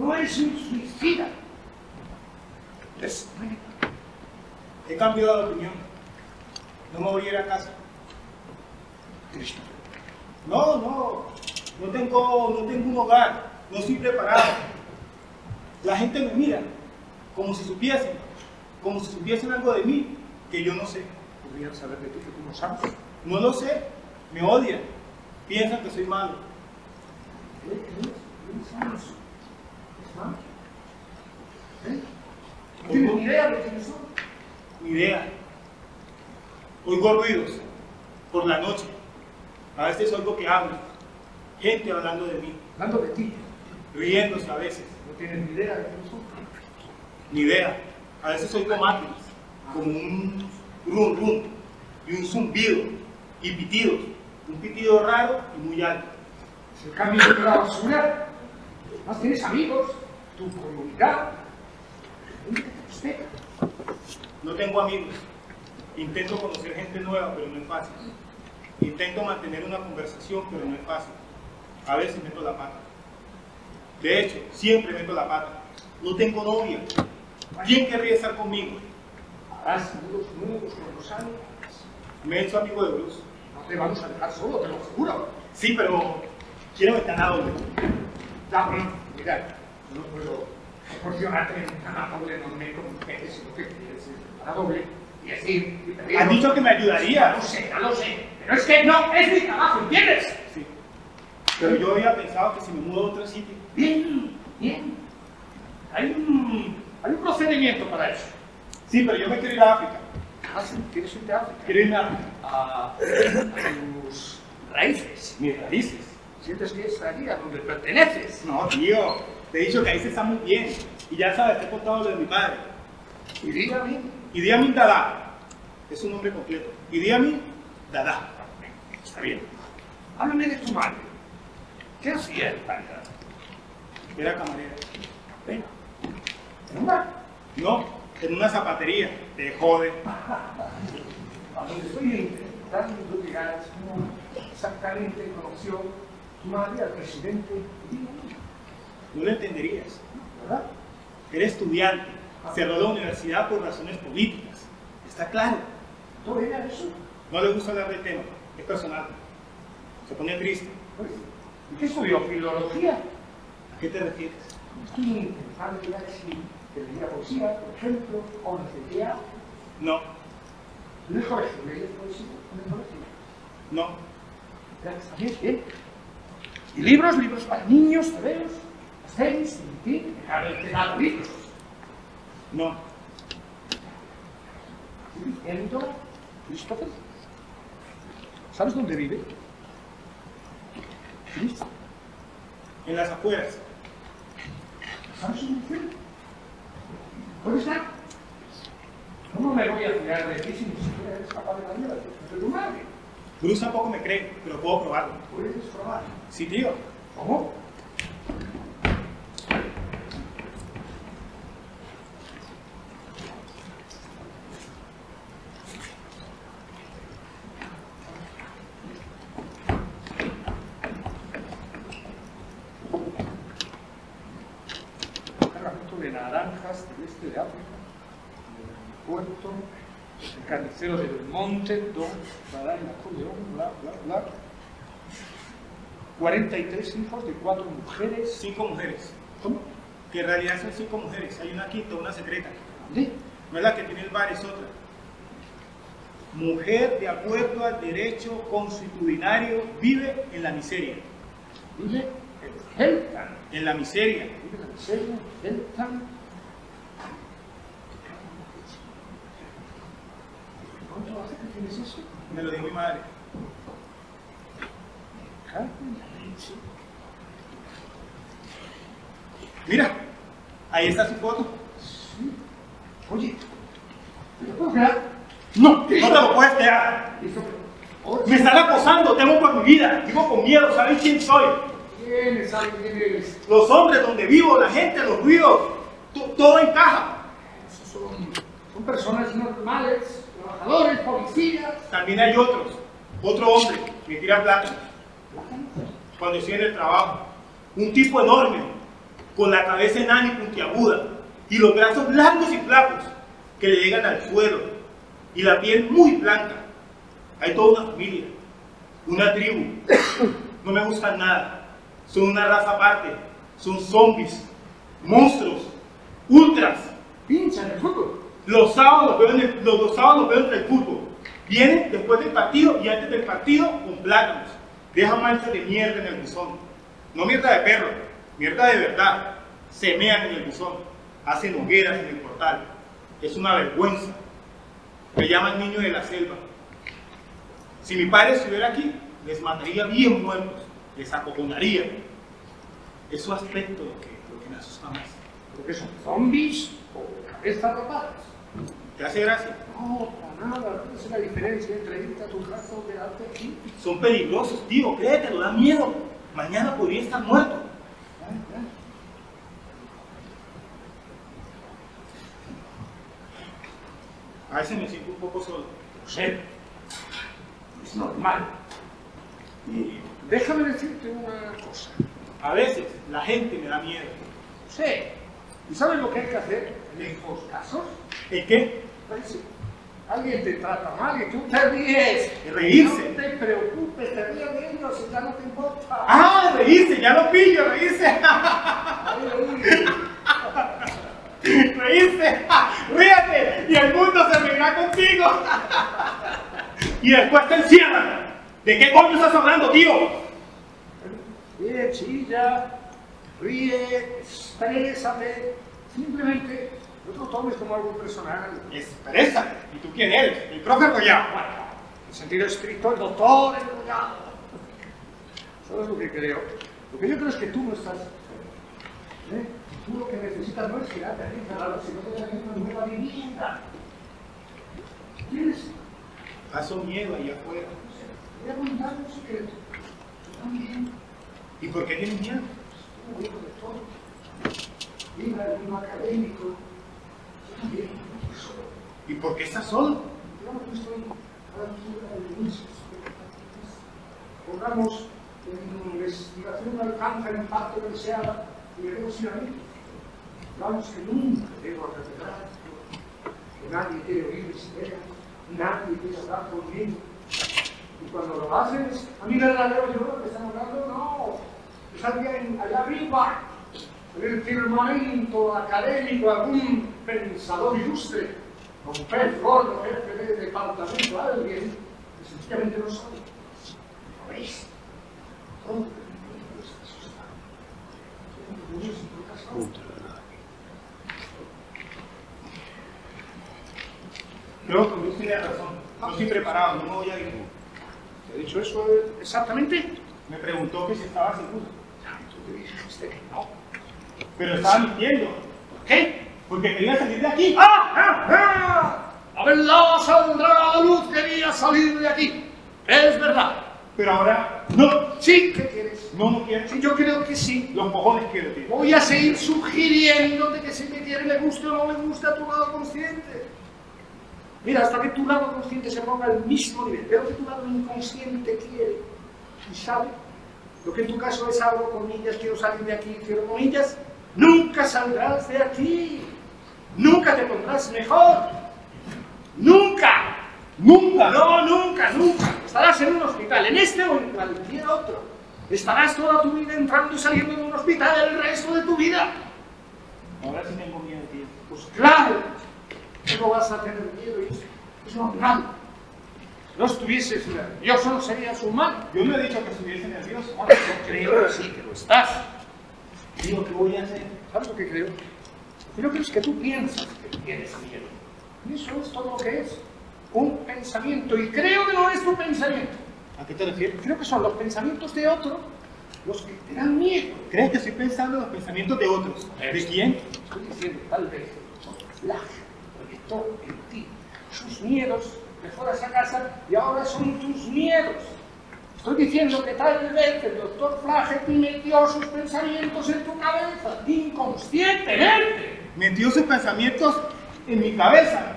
No eres un suicida. He cambiado de opinión. No me voy a ir a casa. Cristo. No tengo un hogar. No estoy preparado. La gente me mira como si supiesen algo de mí que yo no sé. ¿Podrían saber de ti que tú no sabes? No lo sé. Me odian. Piensan que soy malo. No tengo ni idea de quiénes son. Ni idea. Oigo ruidos por la noche. A veces oigo que hablan. Gente hablando de mí. Hablando de ti. Riéndose a veces. No tienes ni idea de quiénes son. Ni idea. A veces oigo máquinas. Como un rum rum. Y un zumbido. Y pitidos. Un pitido raro y muy alto. Es el cambio que te va a asegurar. Además tienes amigos, tu comunidad. Gente que te respeta. No tengo amigos. Intento conocer gente nueva, pero no es fácil. Intento mantener una conversación, pero no es fácil. A veces meto la pata. De hecho, siempre meto la pata. No tengo novia. ¿Quién querría estar conmigo? Harás amigos nuevos con los años. Me he hecho amigo de Bruce. No te vamos a dejar solo, te lo juro. Sí, pero quiero estar a doble. Ya, bueno, mira, yo no puedo proporcionarte una doble enorme con mujeres, si lo que quieres es a doble. Y decir, y pedir. Has dicho que me ayudaría. Ya lo sé. Pero es que no es mi trabajo, ¿entiendes? Sí. Pero yo había pensado que si me mudo a otro sitio. Bien. Hay un procedimiento para eso. Sí, pero yo me quiero ir a África. Sí, ¿quieres irte a África? Quiero irme a África. A tus raíces. Mis raíces. ¿Sientes que es allí a donde perteneces? No, tío. Te he dicho que ahí se está muy bien. Y ya sabes, te he contado lo de mi padre. Idi Amin. Idi Amin Dada. Es su nombre completo. Idi Amin Dada. Está bien. Háblame de tu madre. ¿Qué hacía el padre? Era camarera. Ven. ¿En un bar? No, en una zapatería. Te jode. A donde estoy intentando llegar es como exactamente conoció tu madre al presidente Idi Amin. No lo entenderías. ¿Verdad? Era estudiante. Cerró la universidad por razones políticas. Está claro. ¿Todo era eso? No le gusta hablar del tema. Es personal. Se pone triste. Pues, ¿y qué estudió? ¿Filología? ¿A qué te refieres? Estoy intentando llegar si te leía poesía, por ejemplo, o leía. No, ¿En el colegio leías poesía? ¿En el colegio? no. Ya, está bien, bien. ¿Y libros? ¿Libros para niños, tebeos? ¿Series? ¿En fin? Dejar de dar libros. No. ¿Viviendo? ¿Christopher? ¿Sabes dónde vive? ¿Sí? En las afueras. ¿Sabes su dirección? ¿Dónde está? ¿Cómo me voy a fiar de ti si ni siquiera eres capaz de darme la dirección de tu madre? Bruce tampoco me cree, pero puedo probarlo. ¿Puedes probar? Sí, tío. ¿Cómo? Cargamento de naranjas del este de África, del puerto, el carnicero del monte, don Clara y Napoleón, bla, bla, bla. 43 hijos de 4 mujeres. 5 mujeres. ¿Cómo? Que en realidad son 5 mujeres. Hay una quinta, una secreta. ¿Dónde? No es la que tiene el bar, es otra. Mujer de acuerdo al derecho consuetudinario vive en la miseria. Vive en Heltan. En la miseria. Vive en la miseria, Heltan. ¿Cuánto hace que tienes eso? Me lo dijo mi madre. Mira, ahí está su foto. Sí. Oye, ¿te lo puedo creer? No, no te lo puedes creer. Me están acosando, temo por mi vida. Vivo con miedo, ¿saben quién soy? ¿Quién sabe quién eres? Los hombres, donde vivo, la gente, los ruidos, todo encaja. Esos son personas normales, trabajadores, policías. También hay otros. Otro hombre me tira plátanos cuando estoy en el trabajo. Un tipo enorme, con la cabeza enana y puntiaguda, y los brazos largos y flacos que le llegan al suelo, y la piel muy blanca. Hay toda una familia, una tribu. No me gustan nada. Son una raza aparte. Son zombies, monstruos, ultras. Pinchan el fútbol. Los sábados los veo entre el fútbol. Vienen después del partido y antes del partido con plátanos. Dejan manchas de mierda en el buzón. No mierda de perro, mierda de verdad. Se mean en el buzón. Hacen hogueras en el portal. Es una vergüenza. Me llaman niño de la selva. Si mi padre estuviera aquí, les mataría bien muertos. Les acojonaría. Es su aspecto lo que me asusta más. ¿Porque son zombies o cabezas ropadas? ¿Te hace gracia? No, para nada. ¿Cuál es la diferencia entre irte a tu casa o quedarte aquí? Son peligrosos, tío. Créetelo, da miedo. Mañana podría estar muerto. A veces me siento un poco solo. Lo sé. Es normal. Y déjame decirte una cosa. A veces la gente me da miedo. Lo sé. ¿Y sabes lo que hay que hacer en estos casos? ¿El qué? Pues si alguien te trata mal y tú te ríes. Reírse. No te preocupes, te ríes de ellos y ya no te importa. ¡Ah, reírse! Ya lo pillo, reírse. Reírse. Ríete y el mundo se reirá contigo. Y después te encierran. ¿De qué coño estás hablando, tío? Ríe, chilla, ríe, exprésate. Simplemente no te lo tomes como algo personal. Exprésate. ¿Y tú quién eres? ¿El profe Goya? Bueno, en sentido estricto, el doctor, el abogado. ¿Sabes lo que creo? Lo que yo creo es que tú no estás. Tú lo que necesitas no es quedarte aquí encerrado, sino que tener una nueva vivienda. ¿Tienes? Paso miedo allá afuera. Voy a contar un secreto. Yo también. ¿Y por qué tienes miedo? Yo digo de todo. Mira, el mundo académico. Yo también. Estoy solo. ¿Y por qué estás solo? Digamos que estoy a la altura del inicio. Pongamos en investigación alcanza el impacto deseado y debemos ir a mí. Digamos que nunca debo revelar que nadie quiere oír mis ideas, nadie quiere hablar conmigo. Y cuando lo hacen, a mí verdadero yo lo que están hablando, no. Es alguien allá arriba, en el firmamento académico, algún pensador ilustre, un pez gordo, jefe de departamento, alguien que sencillamente no sabe. ¿Lo veis? Todo el mundo está asustado. Creo que Luis tiene razón. No estoy preparado, no me voy a ir. ¿Te ha dicho eso exactamente? Me preguntó que si estaba seguro. Tú te dijiste que no. Pero estaba mintiendo. ¿Por qué? Porque quería salir de aquí. La verdad saldrá a la luz, quería salir de aquí. Es verdad. Pero ahora, no. Sí, ¿qué quieres? No, no quiero. Sí, yo creo que sí. Los cojones quiero, tío. Voy a seguir sugiriéndote que si me quiere, le guste o no le guste a tu lado consciente. Mira, hasta que tu lado consciente se ponga al mismo nivel, pero que tu lado inconsciente quiere y sabe. Lo que en tu caso es abro comillas, quiero salir de aquí, cierro comillas. Nunca saldrás de aquí. Nunca te pondrás mejor. Nunca. Nunca. No, nunca, nunca. Estarás en un hospital, en este o en cualquier otro. Estarás toda tu vida entrando y saliendo de un hospital el resto de tu vida. Ahora sí tengo miedo, tío. Pues claro, no vas a tener miedo y es normal. Si no estuvieses nervioso, no serías humano. Yo no he dicho que estuviese nervioso. Bueno, yo creo que sí, que lo estás. Digo, ¿qué voy a hacer? ¿Sabes lo que creo? Creo que es que tú piensas que tienes miedo. Y eso es todo lo que es. Un pensamiento. Y creo que no es tu pensamiento. ¿A qué te refieres? Creo que son los pensamientos de otro los que te dan miedo. ¿Crees que estoy pensando en los pensamientos de otros? ¿De quién? Estoy diciendo, tal vez, la proyectó en ti sus miedos de fuera a esa casa y ahora son tus miedos. Estoy diciendo que tal vez el doctor Flaherty metió sus pensamientos en tu cabeza inconscientemente. Metió sus pensamientos en mi cabeza.